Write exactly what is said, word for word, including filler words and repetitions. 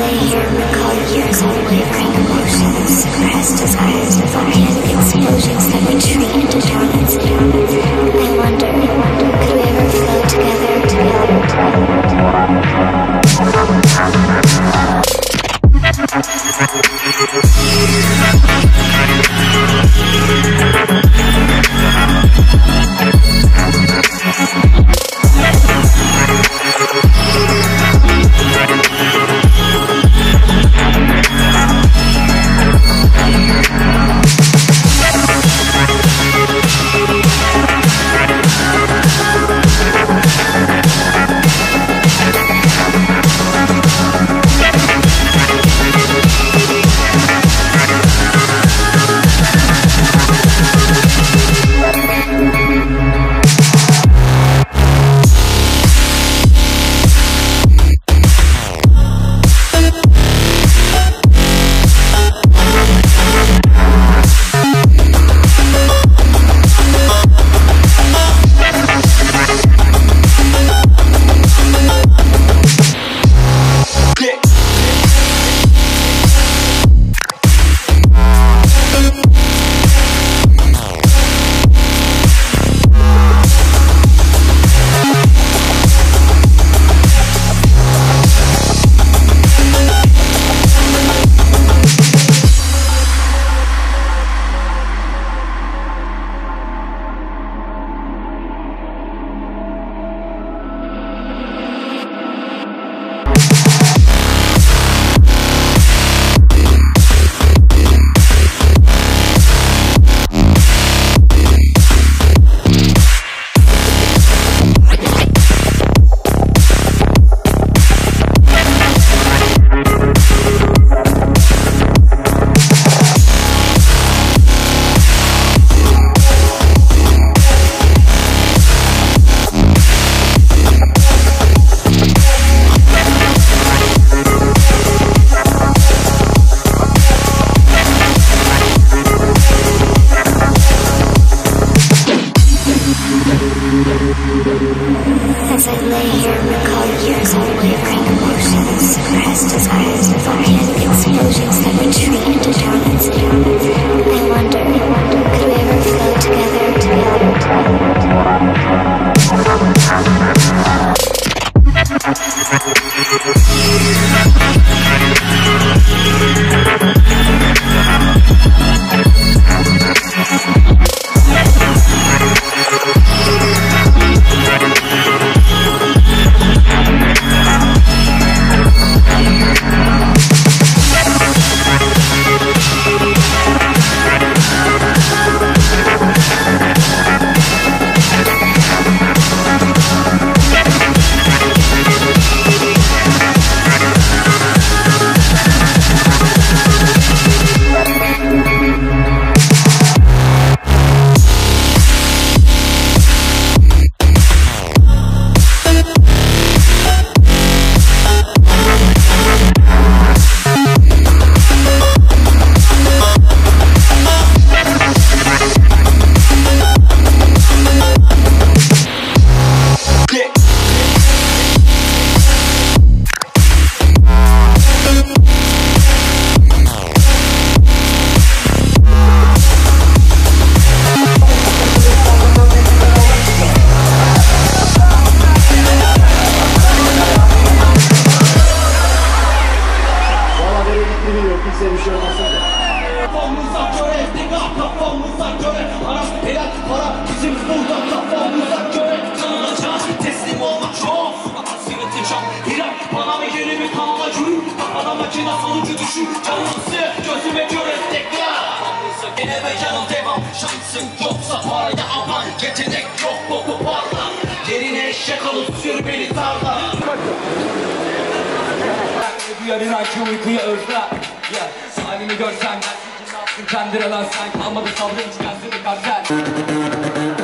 lay here, recall years of wavering emotions, suppressed desires, volcanic explosions that retreat into dormants. I wonder, could we ever flow together, together, as I lay here, recall years of wavering emotions, suppressed desires, volcanic explosions that retreat into dormants. I wonder, could we ever flow together, şansın yoksa paraya aman, yetenek yok boku parla. Yerine eşek alıp sür beni tarla. Duyarın aşkı uykuya özler. Halini görsen dersin ki ne yaptın kendir alan sen. Kalmadı sabrın çıkarsın bir kartel.